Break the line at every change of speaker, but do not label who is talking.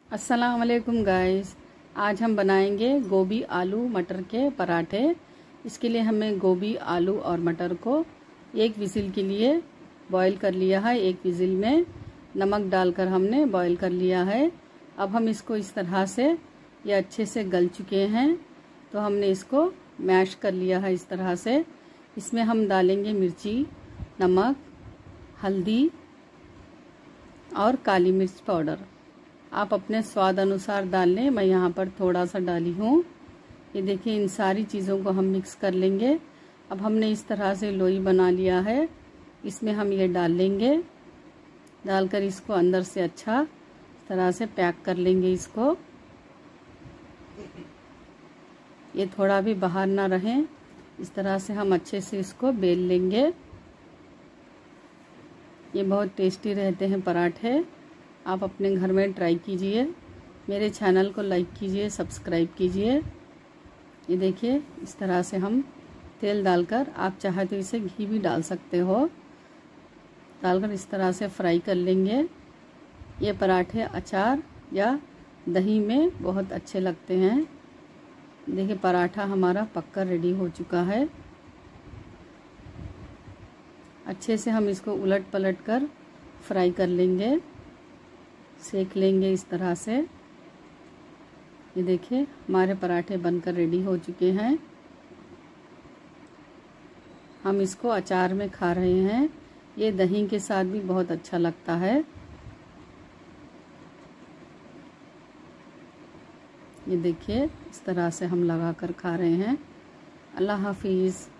अस्सलाम वालेकुम गाइस। आज हम बनाएंगे गोभी आलू मटर के पराठे। इसके लिए हमें गोभी आलू और मटर को एक विजिल के लिए बॉईल कर लिया है। एक विजिल में नमक डालकर हमने बॉईल कर लिया है। अब हम इसको इस तरह से, ये अच्छे से गल चुके हैं तो हमने इसको मैश कर लिया है इस तरह से। इसमें हम डालेंगे मिर्ची, नमक, हल्दी और काली मिर्च पाउडर। आप अपने स्वाद अनुसार डाल लें, मैं यहाँ पर थोड़ा सा डाली हूँ। ये देखिए, इन सारी चीज़ों को हम मिक्स कर लेंगे। अब हमने इस तरह से लोई बना लिया है, इसमें हम ये डाल लेंगे। डालकर इसको अंदर से अच्छा तरह से पैक कर लेंगे इसको। ये थोड़ा भी बाहर ना रहे, इस तरह से हम अच्छे से इसको बेल लेंगे। ये बहुत टेस्टी रहते हैं पराठे। आप अपने घर में ट्राई कीजिए। मेरे चैनल को लाइक कीजिए, सब्सक्राइब कीजिए। ये देखिए, इस तरह से हम तेल डालकर, आप चाहे तो इसे घी भी डाल सकते हो, डालकर इस तरह से फ्राई कर लेंगे। ये पराठे अचार या दही में बहुत अच्छे लगते हैं। देखिए, पराठा हमारा पक्का रेडी हो चुका है। अच्छे से हम इसको उलट पलट कर फ्राई कर लेंगे, सेक लेंगे इस तरह से। ये देखिए, हमारे पराठे बनकर रेडी हो चुके हैं। हम इसको अचार में खा रहे हैं। ये दही के साथ भी बहुत अच्छा लगता है। ये देखिए, इस तरह से हम लगा कर खा रहे हैं। अल्लाह हाफिज़।